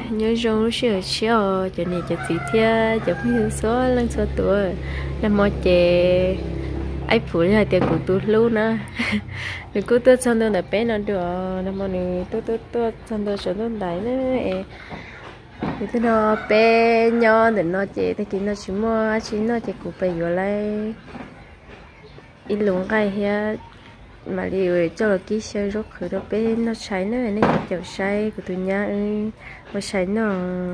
nhớ rong lúc xưa chiều cho nên cho chị thia cho không số lần số tuổi là mọi chị ai phụ là tiền của tôi luôn nữa rồi cứ tôi xong tôi đã bé nó được là mọi người tôi xong tôi sợ tôi đẩy nữa thì tôi nó bé nhỏ để nó chị thì kia nó chỉ nó chị cũng phải vô lại ít luôn cái hết mà điều cho là kỹ sư rất khởi đó bé nó sai nữa này cái chậu sai của tụi nhà mà sai nó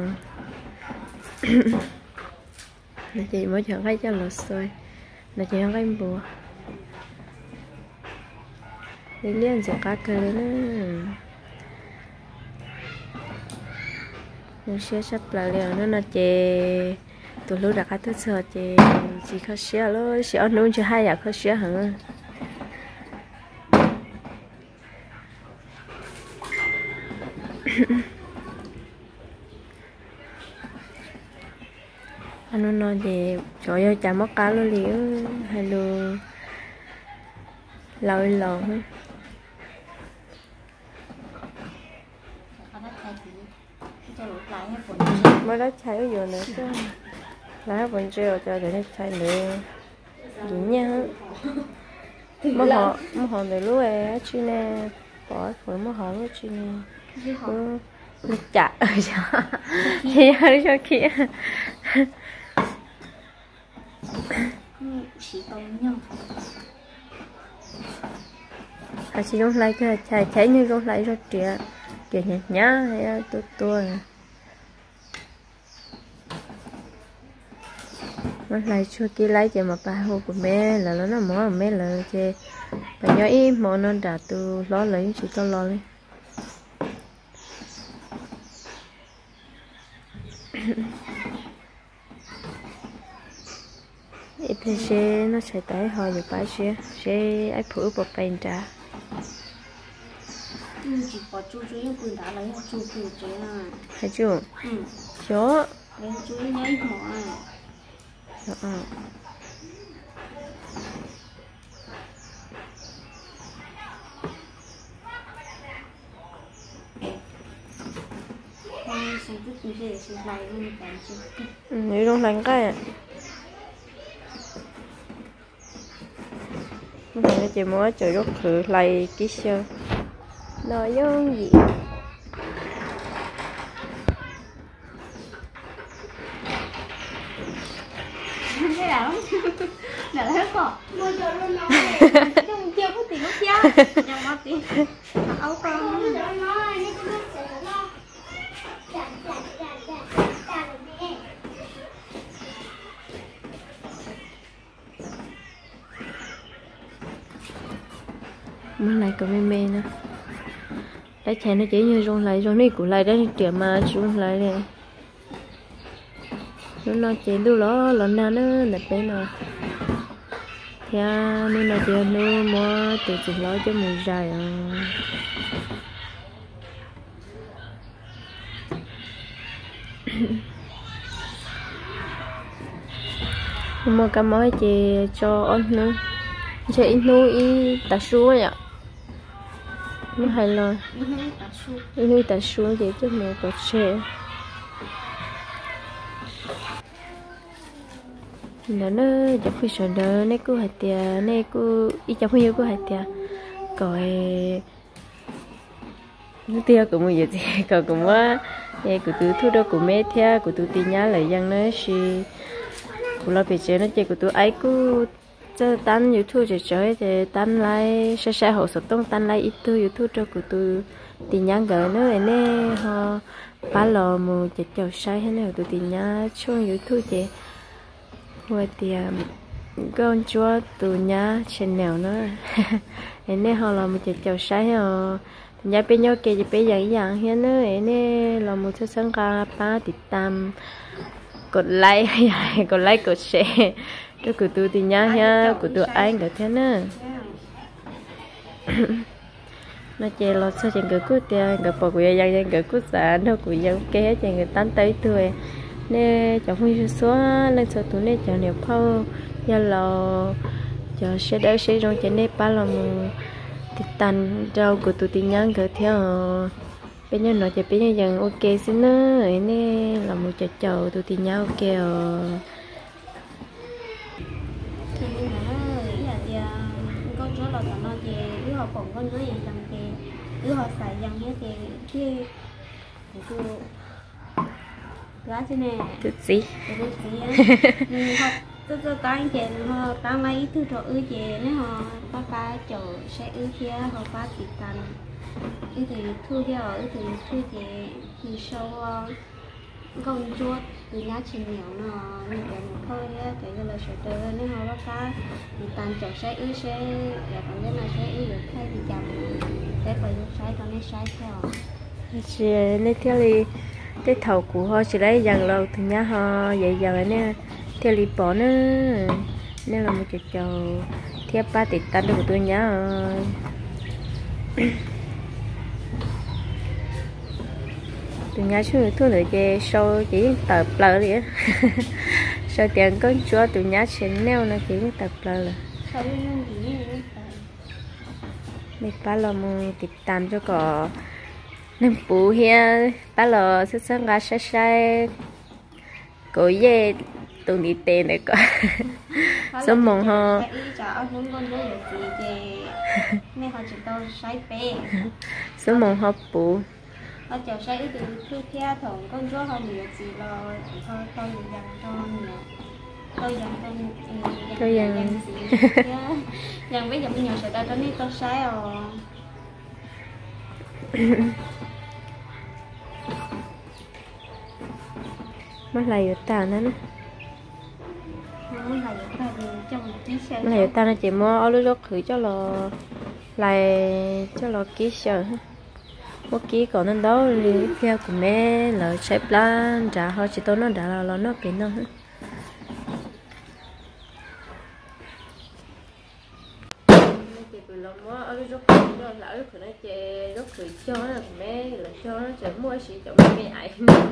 là chị mới chọn cái cho lột xôi là chị không cái bùa đi liên sẽ cá cơ nữa nó sẽ sắp lại liền nó là chị tụi lúc đặt cái thứ sợ chị chỉ có xe luôn xe ăn cho hai giờ có xe hả anh nói gì trời ơi chả mất cá luôn liễu hay luôn lôi lòn hết mới đó chạy ở giờ nữa chứ lá vẫn treo cho để nó chạy nữa dữ nha mất họ để lúc ấy chứ nè bỏ phổi mất họ lúc chứ nè nó chặt ở cho cho kia chỉ không lấy cái chạy như không lấy ra trẻ kiểu nhá hay tôi nó lấy cho kia lấy cho mà ba hồ của mẹ là nó mỏ mẹ là chơi bà nhớ im mỏ nó đã từ lo lấy chỉ tao lo lấy ít thì sẽ nó sẽ tái hồi được bãi sẽ ai phụ bọc bền trả chỉ có chú yêu quyền đã lấy chú quyền chế à hay chú chú lấy chú nhảy mỏ nếu không đánh cái mình chỉ muốn chơi rất thử lại kỹ sư nội dung gì cái nào là hết rồi mua cho luôn nó không chưa có tiền mất giá nhưng mà tiền áo con mới lại có mê nữa đấy chè nó chỉ như rong lại rong đi của lại đấy trẻ mà rong lại này nó chè đu lo nào nữa đẹp đấy nào thì nên là chè nó mua từ từ lo cho mùi dài mua cái mối chè cho ăn nữa chè nuôi ta su vậy nó hay lo nuôi ta su vậy chứ mà có chè nó chắc phải sợ đó nè cô hạt tiền nè cô ít chắc phải cô hạt tiền coi nó tiền của mình vậy còn cũng quá vậy của tôi thu đâu của mẹ theo của tôi tiền nhá lại dân nó xì của nó bị chết nó chơi của tôi ấy cứ cho tan YouTube để chơi thì tan lại sẽ hỗ trợ tông tan lại ít tôi YouTube cho của tôi tiền nhá gỡ nữa nè họ ba lò mù chết chầu sai thế nào tôi tiền nhá trong YouTube thì hồi thì con chúa từ nhà channel nữa nên họ làm một chiếc chậu sai họ nhà bên nhau kia thì bây giờ dạng hiện nữa nên là một số sáng ca ba thì tam cột like cột share cho của tôi thì nhà ha của tôi anh được thế nữa nó chơi lo sao chẳng cứ tiền gặp bỏ của dân dân cứ sản đâu của dân kế chẳng người tan tới thôi nè cháu không số lên số tuổi nè cháu nhiều phao giờ là cháu sẽ đỡ sẽ trong trên đây ba là một thì tan rau của tụi tin nhắn gửi theo bây giờ nó chỉ bây giờ dần ok xin nữa nè là một chợ chầu tụi thì nhau ok rồi thì là giờ con chỗ là nó về đứa họ còn con nói gì rằng thì đứa họ xài rằng hết thì cái giá thế này tụt gì họ tôi tăng tiền họ tăng mấy thứ rồi ư về nếu họ ba chỗ sẽ ư kia họ ba tỷ tàn ư thì thu theo ư thì thu về thì sau con chuột từ nhà chỉ nhiều nó như vậy thôi á cái là sợi tơ nếu họ ba thì tàn chỗ sẽ ư sẽ là còn cái nào sẽ ư được thay thì chậm để phải sai còn nên sai theo chị nên theo đi cái thầu của họ chỉ lấy dần lâu thì nhá họ vậy giờ nè theo lý bỏ nữa nên là một chợ chầu theo ba tỷ tan được của tôi nhá tôi nhá chú thu được cái show chỉ tập lờ đi á sau tiền con chúa tôi nhá trên neo nó chỉ tập lờ là mình ba là một tỷ tan cho có nên bù he ba là sẽ sang ra sai cô ye tụi đi tiền này có sớm mong ho sớm mong ho bù họ chờ say từ thứ theo thằng con số không được gì rồi thôi tôi dành cho nhiều tôi dành dành bây giờ mình nhiều sẽ ta cho nên tôi sai rồi mất lại ở ta nữa mất lại ở ta nó chỉ mua ở lúc khử cho là lại cho là ký sợ một ký còn nên đó thì theo của mẹ là xếp lan trả họ chỉ tôi nó đã là nó bị nó ở lúc đó là lúc nó chơi lúc khử cho là mẹ là cho nó chỉ mua chỉ cho mẹ ai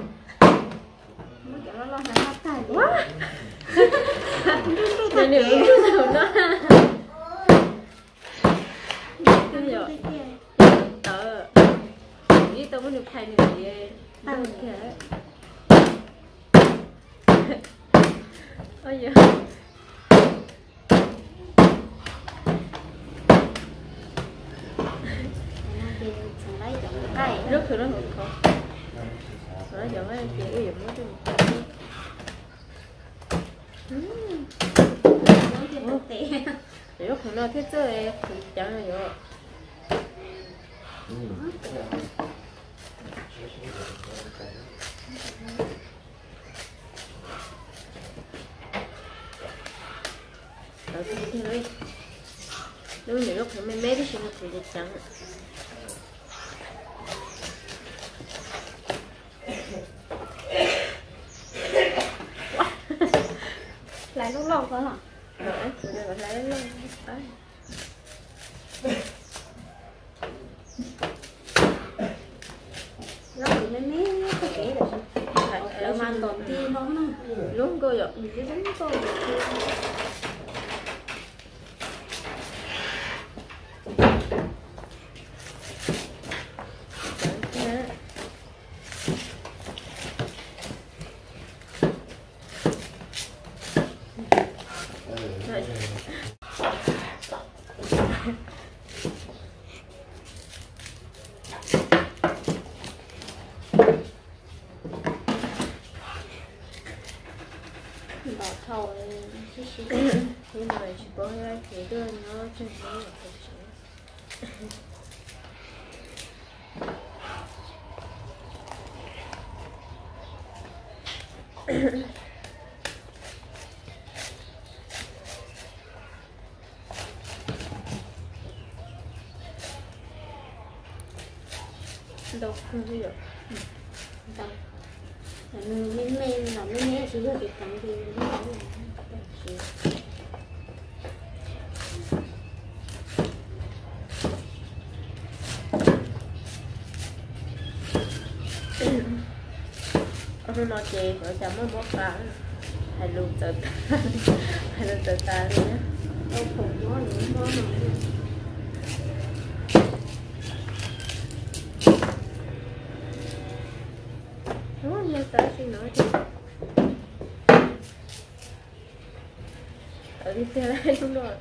cho nó lo là phát tài quá này nữa nó đi tao muốn được thay này tăng kìa ôi giời rấtคือnó ngược không nó giờ mấy chị cái dụng nó thì lúc nó thế chơi thì chẳng là vậy nếu lúc nó mấy đi xem thì chẳng lại lúc lâu thôi hả? Rồi, lại lâu nó bị mấy mé có kể được là mà còn tiên không á luôn cô rồi cái giống cô bỏ thầu nhưng mà chỉ có cái đơn nó chân nó là thật sự đâu không biết được đâu men là men sử dụng việc tặng thì nó ông nói chị vợ chồng mới bóc ra hay luôn tự ta luôn á đâu khủng nó nữa nó nó như tới xin nói chứ ở đi xe lại đúng rồi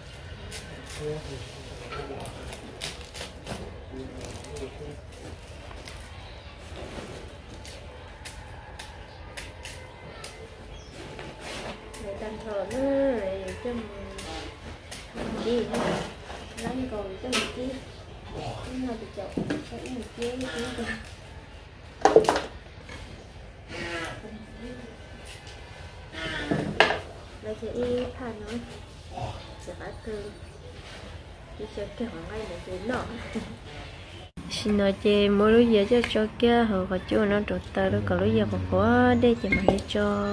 để tàn thở nữa để cho đi lấy còn cho mình chi nó bị chọc cái mình chia cái lấy cái y pha nó sẽ bắt từ đi chơi cái hoàng ngay để dưới nọ xin nói chị mỗi lúc giờ cho kia họ có chỗ nó trộn tay đó còn lúc giờ còn có để chị mà đi cho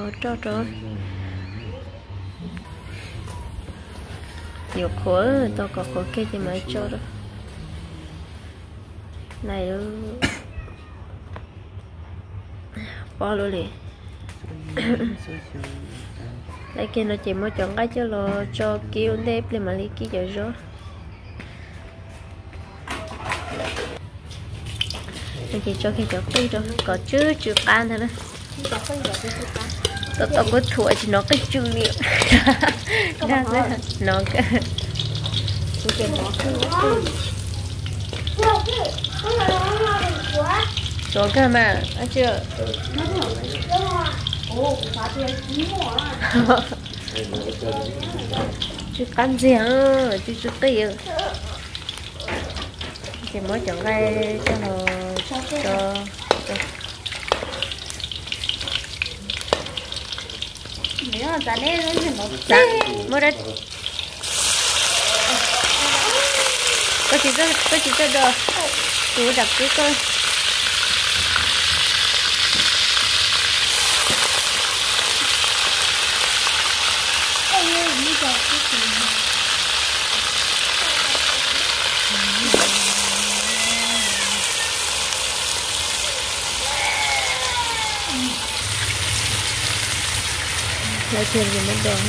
nhiều khổ tao có khổ kia chị mới cho đó này bỏ luôn đi đây kia nó chỉ mới chọn cái cho lo cho kêu đẹp lên mà lấy kia giờ rồi anh chị cho khi cho cây rồi có chứ chưa can thôi đó tao có thua thì nó cái chữ liệu nó cái số cái mà anh chưa chứ can gì hả chứ cây thì mới chọn cái cho nó cho nếu mà giá đen thì nó dạ mới đấy có chỉ cho được tôi đặt cái coi lại thêm gì mất đồ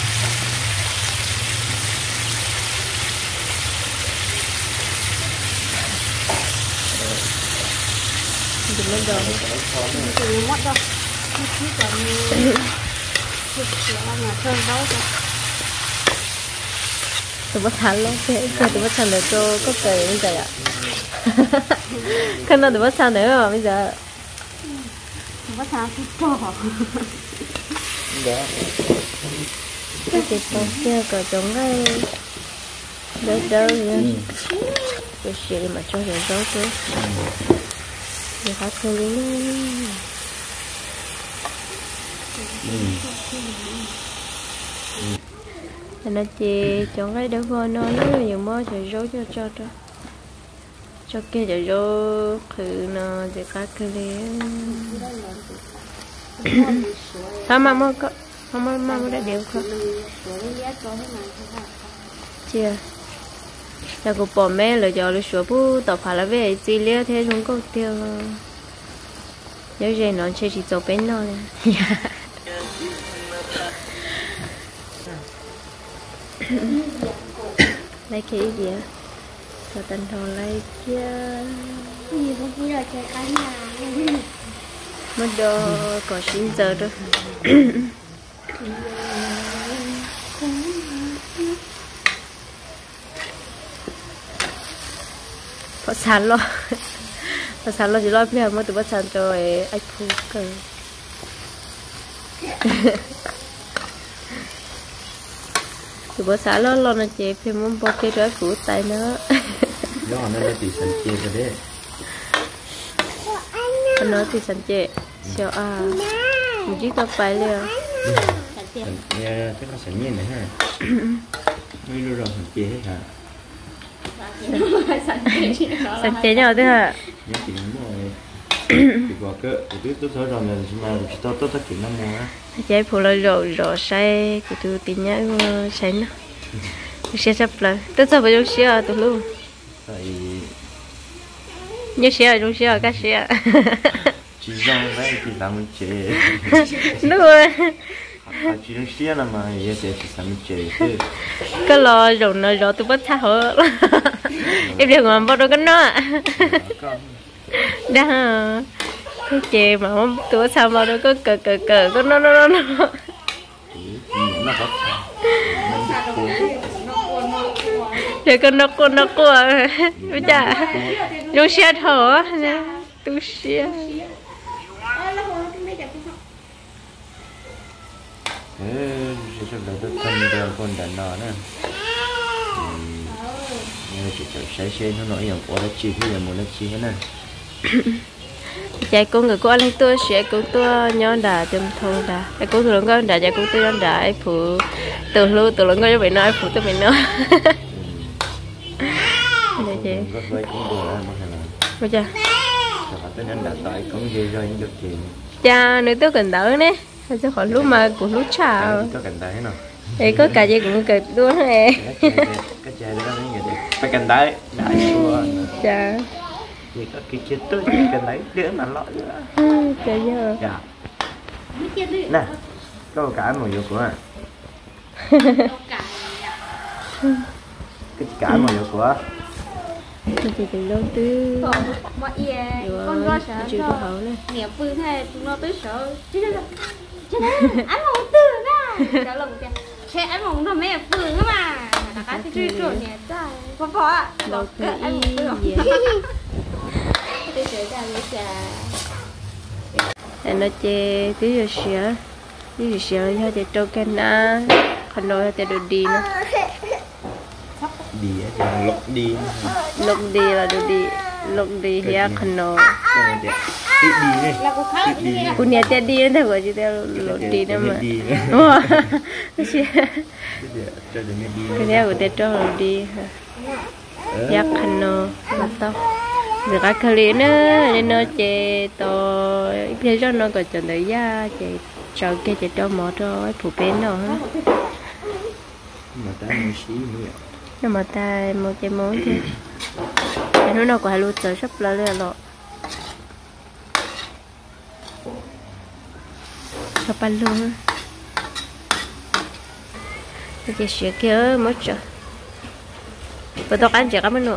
gì mất đồ thì mất đâu chỉ còn nhà thơm đâu tôi bắt thằng luôn cái tôi bắt thằng để cho có cây bây giờ ạ cái nào tôi bắt thằng nữa bây giờ bắt thằng thì cho cái chị con kia có giống cái đỡ đỡ nữa tôi sẽ mà cho nó gió chứ để phát thôi luôn nên chị chọn cái đỡ voi nó nhiều mơ rồi gió cho kia rồi gió khử nó để cá kia mà mua có mà mua đã đều không chưa là cô bỏ mẹ là giờ là sửa bu tập phải là về gì lia thế chúng có tiêu nhớ gì nó chỉ做bên nó này lấy cái gì á cho tên thò lấy kia gì không biết là chơi cá nhà mất đồ có xin giờ rồi có sẵn lo chỉ lo bây giờ mới từ bắt sẵn rồi anh phụ cơ từ bắt sẵn lo là chị phải muốn bỏ cái rơi phụ tay nữa đó nó đã bị sẵn chia rồi đấy nó thì sẵn chị sao à mình chỉ có phải liền nghe chắc là sẵn nhiên này ha mấy đứa rồi sẵn chia hết hả sẵn chế nhau thế hả nhớ chuyện rồi thì qua cỡ thì tôi nói rằng là mà tôi tất cả năm mua á chế phụ là rồi say của tôi tin nhá say nó xe sắp lại tôi sao phải dùng xe tôi luôn tại nhớ xe dùng xe cái xe chỉ rằng đấy thì làm chế đúng rồi chỉ dùng xe là mà giờ sẽ chỉ làm chế chứ cái lò rồi nó rồi tôi bắt thả hở em đừng làm bao đâu cái nó đã cái chè mà không tuổi sao mà nó có cờ có nó nó có để con nó bây giờ nó xe thở tu xe sẽ là tôi thân đeo con đàn nọ nữa nhưng chỉ cho xe nó nói rằng quá là chi hay là một là chi hết nè chạy con người của anh tôi sẽ của tôi nhon đà trong thôn đà cái của tôi con đà chạy của tôi nhon đà ai phụ từ lưu từ lớn coi cho mình nói phụ tôi mình nói để chị bây giờ cha nữa tôi cần đỡ nè cho khỏi lúc mà của lúc chào thì có cả gì cũng cực luôn nè cái chai đó nó phải cần đáy đại xua cha vì có cái chết tôi chỉ cần lấy đứa mà lọ nữa trời ơi dạ nè có cả một vụ của à cái cả một vụ của chị từ lâu tư mọi con lo sợ chưa có hậu nè nghèo phương thế chúng nó tới sợ chứ anh không từ nè đó là một cái sẽ anh không thằng mẹ phương á mà là cái truy truy nè trời phó ạ lâu tư anh gì tôi sẽ ra với trà nó chê tí rồi xỉa cho chị trâu cái na khăn nói cho đồ đi nữa đi cho lục đi là đồ đi lục đi thì khăn nói cô nhà chị đi nữa thôi chị theo lục đi nữa mà cái này của chị trâu lục đi thì khăn nói mà tao người ta khơi nữa nên nó chè to bây giờ nó còn chọn tới da chè cho cái chè cho mỏ cho phụ bên nó nhưng mà ta một cái món thì nó còn luôn chờ sắp lại rồi sắp ăn luôn cái chè sữa kia mất rồi và tao ăn chè cá nữa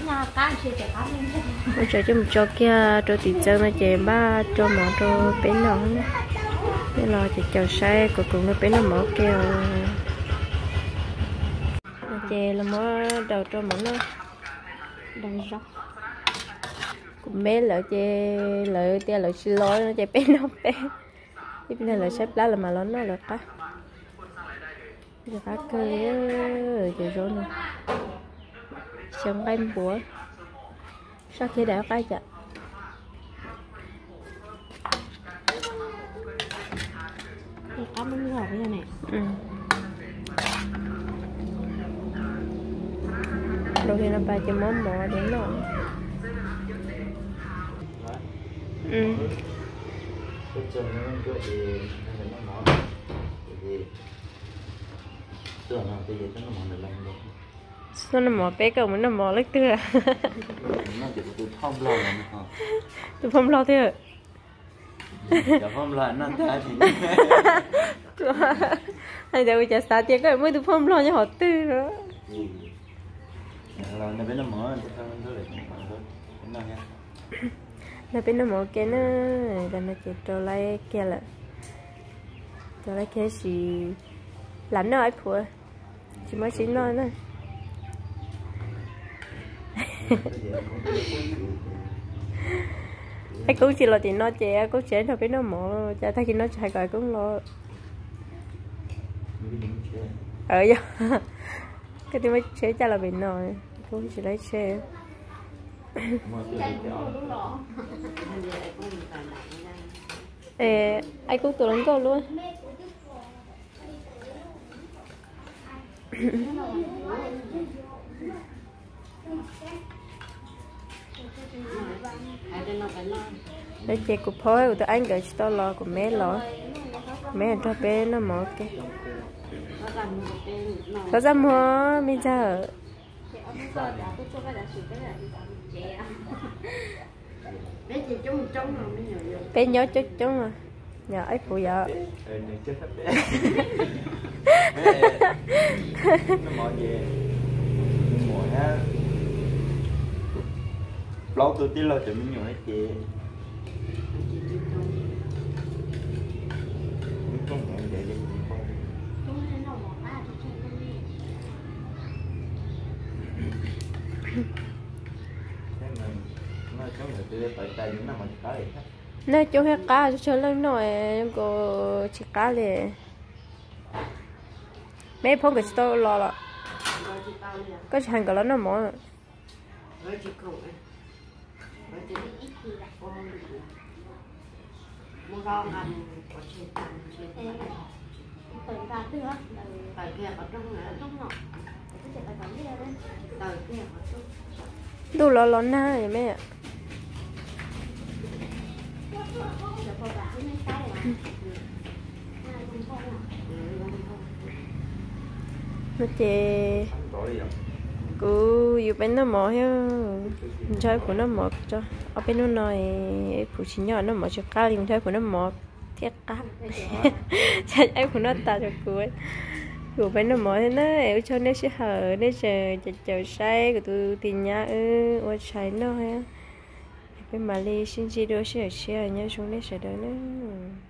bây giờ chúng cho kia cho thịt chân nó chè ba cho mỏ cho bé nó nữa đây là chỉ cho sai của cùng nó bé nó mỏ keo chè là mỏ đầu cho mỏ nó đang róc cũng bé lợi chè lợi tia lợi xì lôi nó chè bé nó bé tiếp theo là xếp lá là mà nó là cá giờ cá cơ giờ rồi nè xong em búa sao khi đã cái chợ cá mắm gỏi như này đôi khi nó ba cho món mò để nó sao nó mò bé cầu nó mò lấy tưa tôi không lo thế không lo nó ta thì anh đâu chả sao chứ cái mới tôi không lo cho họ tư nữa là nó bên nó mở nó bên nó mở cái nó là nó chỉ cho lấy kia là cho lấy cái gì lạnh nó ấy phụ chỉ mới xin nói nữa cái cũng chỉ là thì nó trẻ cũng trẻ thôi biết nó mỏ cha thấy khi nó chạy gọi cũng lo ở giờ cái thì mới chế cha là bị nồi cũng chỉ lấy xe ai cũng tự đánh câu luôn để chị cục phơi của tụi anh gửi cho lo của mẹ lo mẹ cho bé nó mở cái có ra mua bây giờ bé nhớ chút chúng mà nhờ ấy phụ vợ lâu tôi tí lo cho mình nhiều hết chị không phải vậy đi không thế mà nó cháu người tôi phải tay những năm mà có gì hết nó chỗ hết cá cho lên nồi có chỉ cá liền mấy phong cái store lo là có hàng cái nó mỏ đủ lo na vậy mẹ nó chè cứ yêu bên nó mỏ ha chơi của nó mỏ cho ở bên nó nói phụ chỉ nhỏ nó mỏ cho cá liền chơi của nó mỏ thiết cá chơi ấy của nó ta cho cuối của bên nó mỏ thế nó ở cho nó sẽ hở nó chờ say của tôi tìm nhà ở trái nó ha bên mà đi xin gì đó sẽ nhớ xuống đấy sẽ đỡ nữa